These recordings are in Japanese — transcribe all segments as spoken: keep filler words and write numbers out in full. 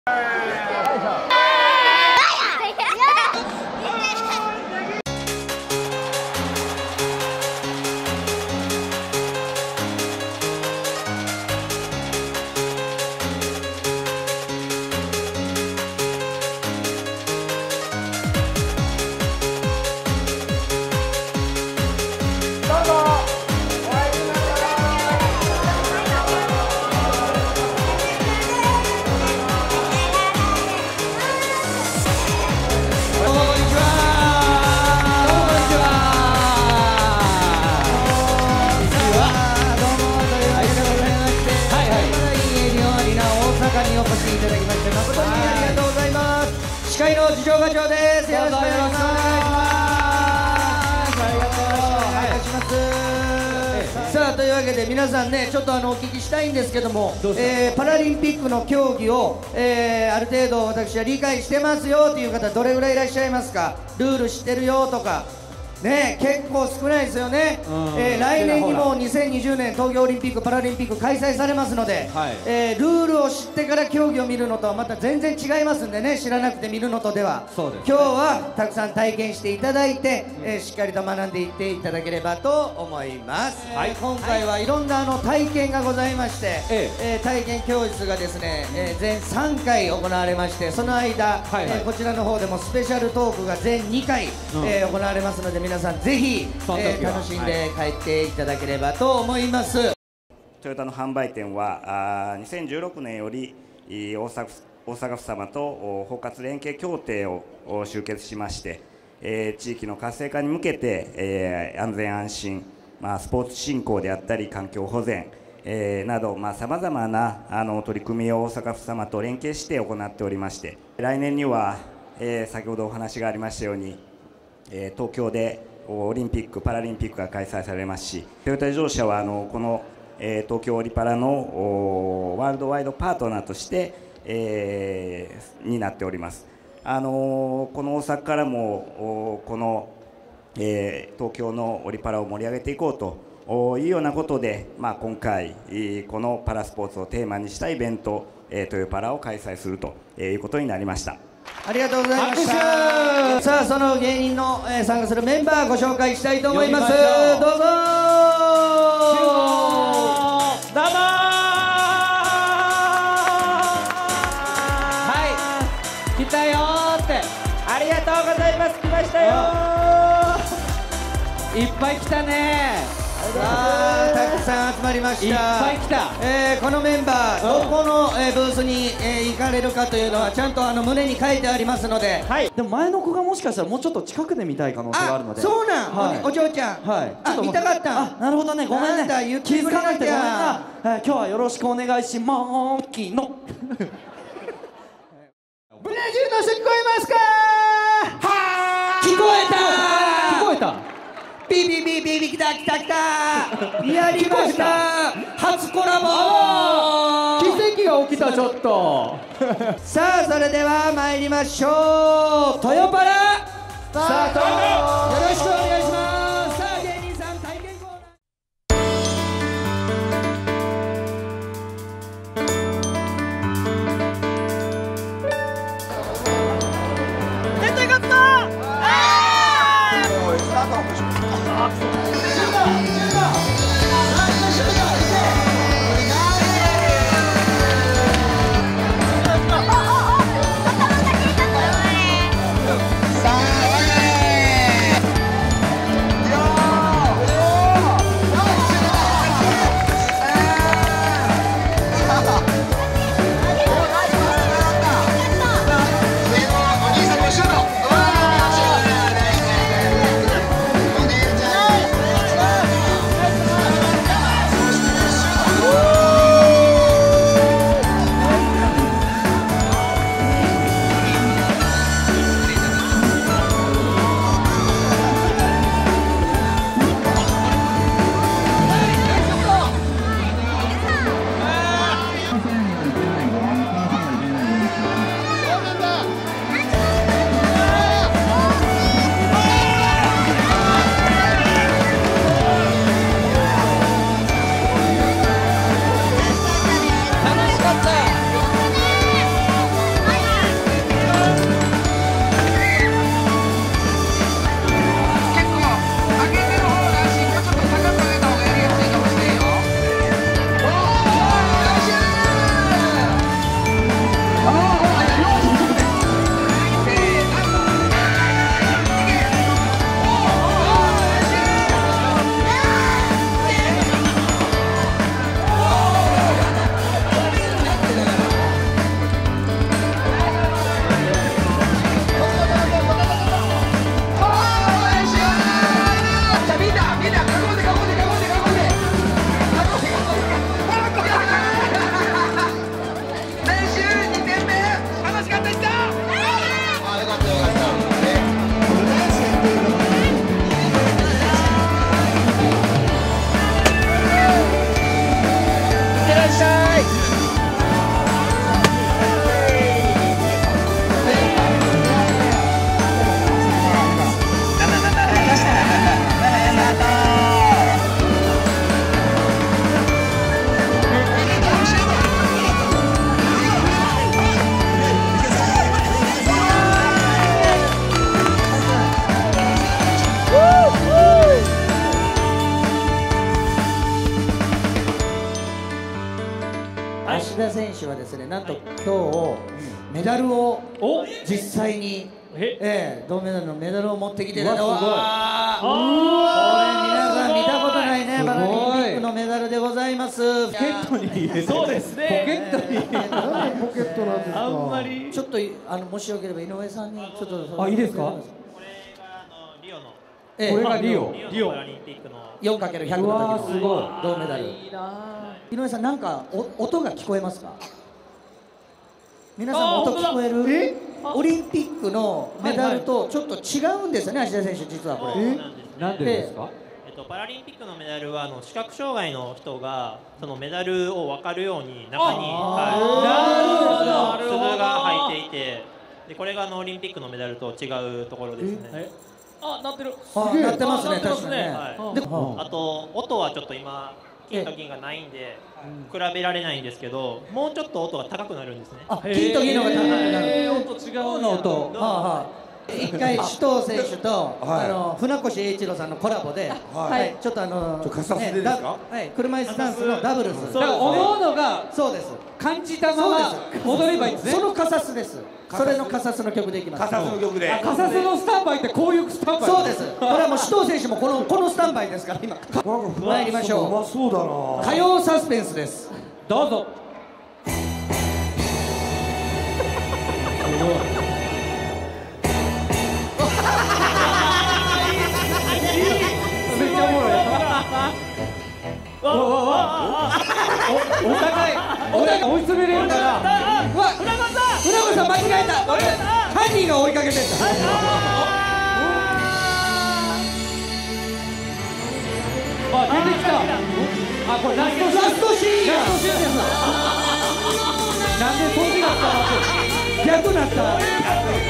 司会の次長課長です。よろしくお願いします。ありがとうお願いします。さあというわけで皆さんね、ちょっとあのお聞きしたいんですけども、えー、パラリンピックの競技を、えー、ある程度私は理解してますよという方どれぐらいいらっしゃいますか？ルール知ってるよとか。ね、結構少ないですよね、えー、来年にもにせんにじゅうねん東京オリンピック・パラリンピック開催されますので、はい、えー、ルールを知ってから競技を見るのとはまた全然違いますんでね、知らなくて見るのとでは、そうですね、今日はたくさん体験していただいて、うん、えー、しっかりと学んでいっていただければと思います、はい、今回はいろんなあの体験がございまして、はい、えー、体験教室がですね、えー、全さんかい行われまして、その間、はいはい、えー、こちらの方でもスペシャルトークが全にかい、うん、えー、行われますので、皆さんぜひ、えー、楽しんで帰っていただければと思います。 トヨタの販売店はにせんじゅうろくねんより大阪大阪府様と包括連携協定を終結しまして、えー、地域の活性化に向けて、えー、安全安心、まあ、スポーツ振興であったり環境保全、えー、などさまざ、まなあの取り組みを大阪府様と連携して行っておりまして、来年には、えー、先ほどお話がありましたように、えー、東京でオリンピック・パラリンピックが開催されますし、トヨタ自動車はあのこの、えー、東京オリパラのワールドワイドパートナーとして、えー、になっております。あのー、この大阪からもこの、えー、東京のオリパラを盛り上げていこうというようなことで、まあ、今回このパラスポーツをテーマにしたイベント、えー、トヨパラを開催するということになりました。 ありがとうございました。さあその芸人の、えー、参加するメンバーご紹介したいと思います。どうぞ。どうもはい来たよーって、 ありがとうございます。来ましたよー。いっぱい来たね。 さあたくさん集まりました。 いっぱい来た、 えー、このメンバー、どこの、えー、ブースに、えー、行かれるかというのはちゃんとあの胸に書いてありますので、 はい、でも前の子がもしかしたらもうちょっと近くで見たい可能性があるので。 そうなん、はい、お, お嬢ちゃん、はい、ちょっと見たかった。 あ、なるほどね、ごめんね、気づかなくてごめんな、えー、今日はよろしくお願いしまーきのブラジルの人聞こえますか？ はー、聞こえたー、聞こえた、 ビビビビビきたきたきたやりました、初コラボ、 奇跡が起きた。ちょっとさあそれでは参りましょう。トヨパラスタート、よろしくお願いします。さあ芸人さん体験コーナー。 絶対勝つぞ。 ですね、なんと今日メダルを実際に、ええ、銅メダルのメダルを持ってきてるのは、これ皆さん見たことないね、パラリンピックのメダルでございます。 ポケットに入れて、 そうですね。 ポケットに入れて、 なんでポケットなんですか。 あんまりちょっとあのもしよければ井上さんにちょっと、 あ、いいですか。 これがあのリオのええ、 これがリオ。 リオのパラリンピックのよんかけるひゃく の時すごいの銅メダル。井上さん、なんかお音が聞こえますか。皆さん音聞こえる？オリンピックのメダルとちょっと違うんですよね、芦田選手、実はこれ。 そうなんですね。 なんでですか。 えっとパラリンピックのメダルはあの視覚障害の人がそのメダルを分かるように中に、はい、鈴が入っていて、でこれがあのオリンピックのメダルと違うところですね。 あ、なってる。 あ、なってますね、 あなってま確かにね。 すねはい、 で、 あと音はちょっと今金と銀がないんで比べられないんですけど、もうちょっと音が高くなるんですね。 あ、金と銀のが高くなる。 音違うの音。 はあはあ。一回首藤選手とあの船越英一郎さんのコラボで、はい、ちょっとあのカサスでですか。 はい、車椅子ダンスのダブルス。 だからおのおのがそうです。 感じたまま踊ればいいんですね。 そのカサスです。それのカサスの曲でいきます。 カサスの曲で。 カサスのスタンバイってこういうスタンバイ。 そうです。これはもう首藤選手もこのこのスタンバイですから今。参りましょう。 うまそうだな。 歌謡サスペンスです。 どうぞ。めっちゃおもろい。お互いお互い追い詰めれるから。 うわ、船越さん間違えた。犯人が追いかけてた。 あ、出てきた。あ、これラストシーン。 ラストシーンや。 ラストシーンです。なんでそっちが伝わってる。 逆なった。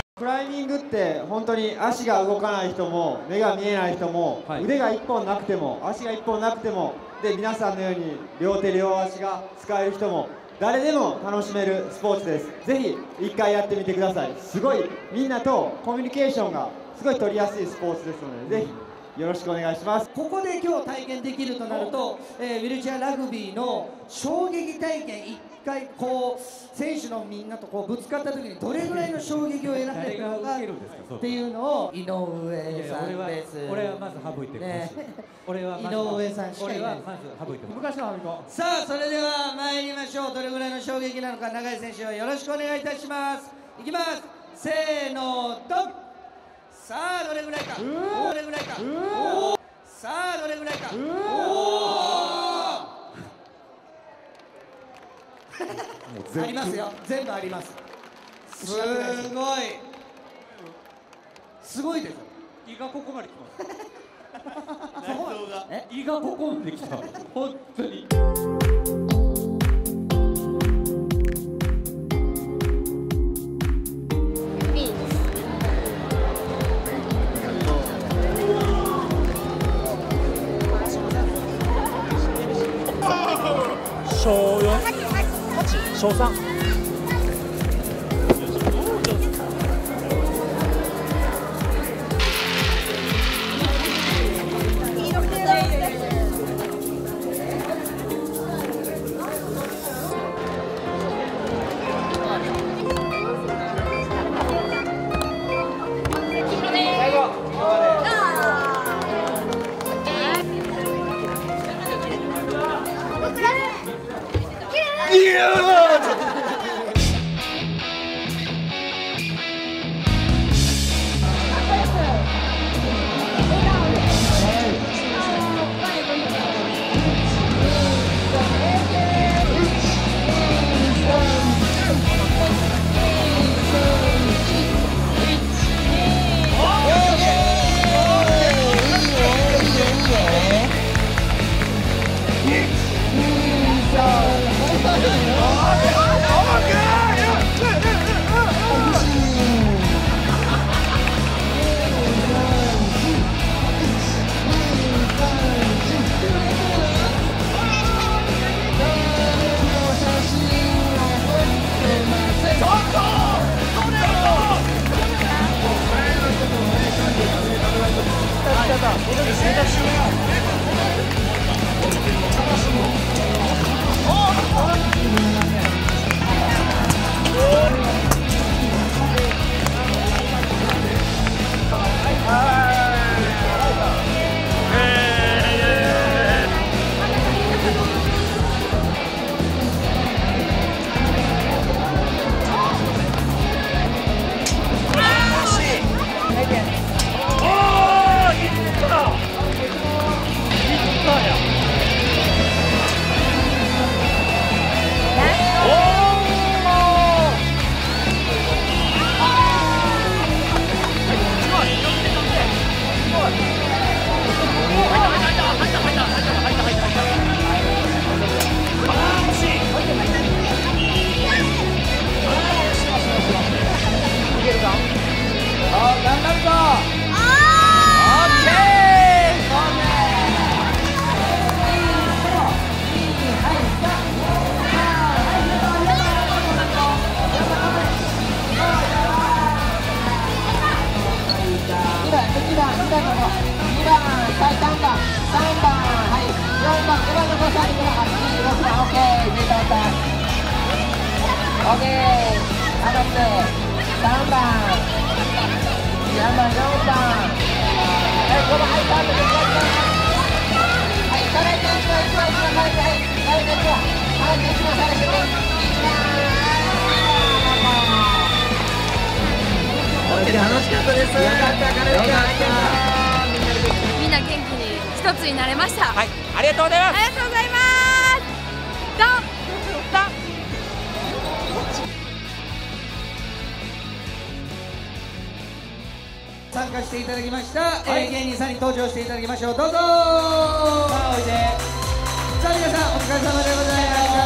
クライミングって本当に足が動かない人も目が見えない人も、 はい、腕がいっぽんなくても足がいっぽんなくてもで皆さんのように両手両足が使える人も誰でも楽しめるスポーツです。ぜひ一回やってみてください。すごいみんなとコミュニケーションがすごい取りやすいスポーツですので、ぜひよろしくお願いします。 ここで今日体験できるとなると、えー、ウィルチェアラグビーの衝撃体験、一回こう選手のみんなとこうぶつかった時にどれぐらいの衝撃を得られるのかっていうのを井上さんです。 俺はまず省いてね。俺は井上さんしかいない。 まず省いて。昔のはみこ。 さあ、それでは参りましょう。どれぐらいの衝撃なのか、永井選手をよろしくお願いいたします。いきます。せーの、ドン。さあ、どれぐらいか。どれぐらいか。さあ、どれぐらいか。ありますよ。全部あります。すごい。すごいです。 胃がここまで来ます。 え、 胃がここまで来た。本当に。 小よん、小さん。 いやーオッケー、当たってさんばん、さんばん、よんばん、はい、ごばん、はい、カードでください。はい、それでいきましょう、いきましょう、はい、はい、いきましょう、はい、いきましょう、はい、いきましょう。 楽しかったです。よかった、カレーちゃん。 みんな元気に一つになれました。 はい、ありがとうございます。 ありがとうございます。ドンドン。 参加していただきました、はい、えー、芸人さんに登場していただきましょう。どうぞ。さあ、おいで。 さあ皆さんお疲れ様でございました。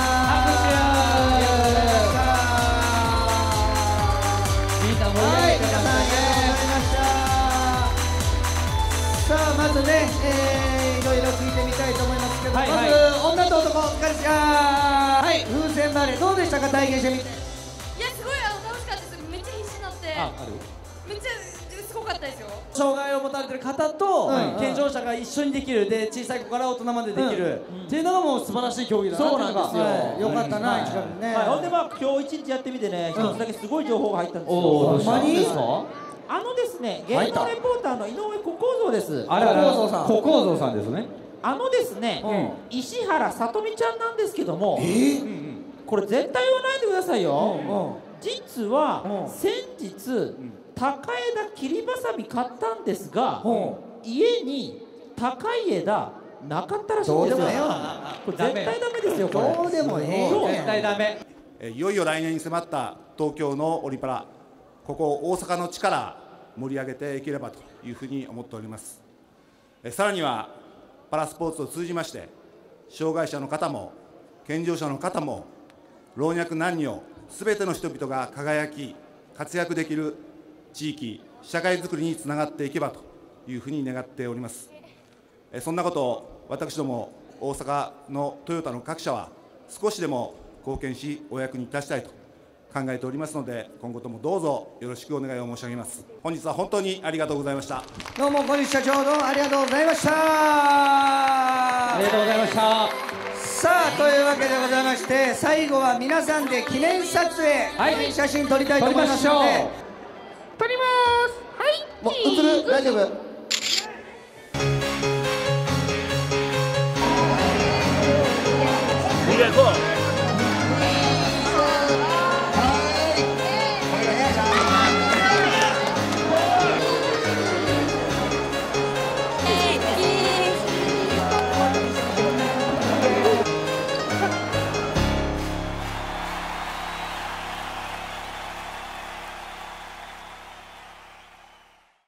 さあまずね、えー、いろいろ聞いてみたいと思いますけど、はいはい、まず女と男お疲れ様。はい、風船バレーどうでしたか、体験してみて。 いや、すごいあの楽しかったです。めっちゃ必死になって、ああるめっちゃすごかったですよ。 障害を持たれてる方と、うん、健常者が一緒にできるで、小さい子から大人までできる、うん、っていうのがもう素晴らしい競技だな。 そうなんですよ、はい、よかったな、一番ね。 ほんでまあ今日一日やってみてね、一つだけすごい情報が入ったんですよ。 ほんまに？ あのですね、芸能レポーターの井上小公造です。 あれ小公造さん。小公造さんですね。 あのですね、うん、石原さとみちゃんなんですけども、えー、これ絶対言わないでくださいよ。うんうん、実は、うん、先日、高枝切りばさみ買ったんですが、うん、家に高い枝なかったらしいんですよ。これ絶対ダメですよ。これどうでもええ。 絶対ダメ。 いよいよ来年に迫った東京のオリパラ、ここ大阪の力盛り上げていければというふうに思っております。さらにはパラスポーツを通じまして障害者の方も健常者の方も老若男女すべての人々が輝き活躍できる地域社会づくりにつながっていけばというふうに願っております。そんなことを私ども大阪のトヨタの各社は少しでも貢献しお役に立ちたいと考えておりますので、今後ともどうぞよろしくお願いを申し上げます。本日は本当にありがとうございました。 どうも小西社長、どうもありがとうございました。 ありがとうございました。 さあというわけでございまして、最後は皆さんで記念撮影、はい、写真撮りたいと思いますので、 撮ります。はい、 もう映る？大丈夫？